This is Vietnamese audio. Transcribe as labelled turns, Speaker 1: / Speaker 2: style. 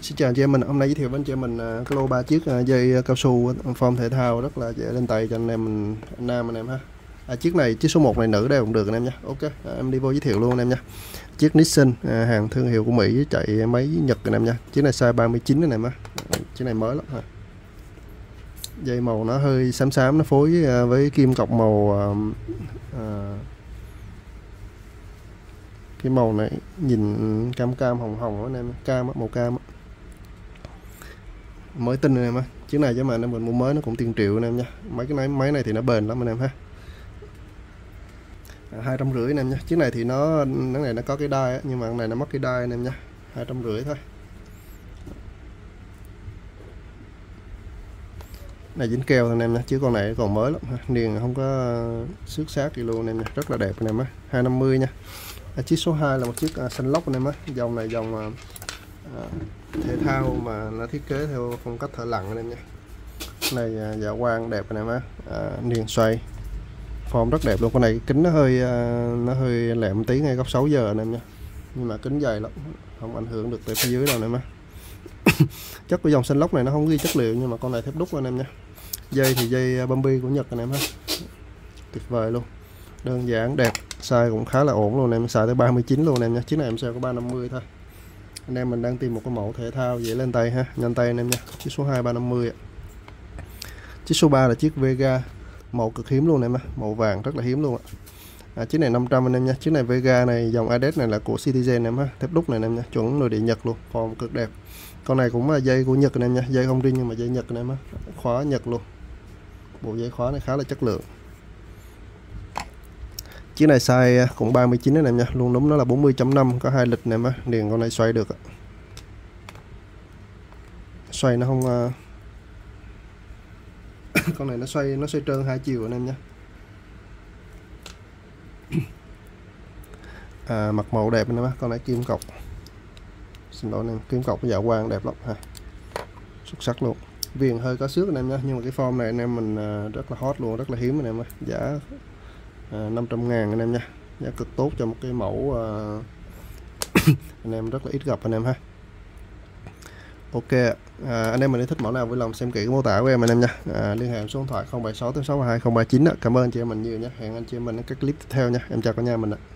Speaker 1: Xin chào anh chị em mình, hôm nay giới thiệu với anh chị em mình cái lô 3 chiếc dây cao su form thể thao rất là dễ lên tay cho anh em mình, anh nam anh em ha. Chiếc này, chiếc số 1 này nữ đây cũng được anh em nha. Ok, em đi vô giới thiệu luôn anh em nha. Chiếc Nissan hàng thương hiệu của Mỹ, chạy máy Nhật anh em nha. Chiếc này size 39 anh em á. Chiếc này mới lắm ha. Dây màu nó hơi xám xám, nó phối với kim cọc màu cái màu này nhìn cam cam hồng hồng anh em, cam màu cam á. Mới tinh anh em á, chiếc này chứ mà anh em mình mua mới nó cũng tiền triệu anh em nha. Mấy cái máy này thì nó bền lắm anh em ha. 250 anh em nha. Chiếc này thì nó này nó có cái đai á, nhưng mà cái này nó mất cái đai anh em nha. 250 thôi. Này dính keo anh em nha, chứ con này còn mới lắm ha. Niền không có xước sát gì luôn anh em nha, rất là đẹp anh em á. 250 nha. Chiếc số 2 là một chiếc xanh lốc anh em á. Dòng này dòng thể thao mà nó thiết kế theo phong cách thợ lặn anh em nha. Này dạ quang đẹp anh em á. Niền xoay form rất đẹp luôn. Con này kính nó hơi lẹm tí ngay góc 6 giờ anh em nha, nhưng mà kính dày lắm, không ảnh hưởng được tới phía dưới đâu anh em á. Chất của dòng xanh lốc này nó không ghi chất liệu, nhưng mà con này thép đúc anh em nha. Dây thì dây Bambi của Nhật anh em ha, tuyệt vời luôn, đơn giản đẹp, size cũng khá là ổn luôn em, size tới 39 luôn em nha. Chiếc này em sale có 350 thôi. Anh em mình đang tìm một cái mẫu thể thao dễ lên tay ha, nhanh tay anh em nha. Chiếc số 2 350 ạ. Chiếc số 3 là chiếc Vega, màu cực hiếm luôn em á, màu vàng rất là hiếm luôn ạ. Chiếc này 500 anh em nha. Chiếc này Vega này dòng ADES này là của Citizen em ha, thép đúc này anh em nha, chuẩn nội địa Nhật luôn, form cực đẹp. Con này cũng là dây của Nhật anh em nha, dây không riêng nhưng mà dây Nhật anh em á, khóa Nhật luôn. Bộ dây khóa này khá là chất lượng. Chiếc này size cũng 39 anh em nha, luôn đúng nó là 40.5, có 2 lịch anh em á. Điền con này xoay được ạ. Xoay nó không con này nó xoay trơn hai chiều anh em nha. Mặt màu đẹp anh em á. Con này kim cọc, xin lỗi anh em, kim cọc dạ quang đẹp lắm ha, xuất sắc luôn. Viền hơi có xước anh em nha, nhưng mà cái form này anh em mình rất là hot luôn, rất là hiếm anh em á. Giá 500.000 anh em nha, giá cực tốt cho một cái mẫu anh em rất là ít gặp anh em ha. Ok, anh em mình thích mẫu nào vui lòng xem kỹ cái mô tả của em anh em nha. Liên hệ số điện thoại 076 862 039 ạ. Cảm ơn anh chị em mình nhiều nhé. Hẹn anh chị em mình ở các clip tiếp theo nha. Em chào cả nhà mình ạ.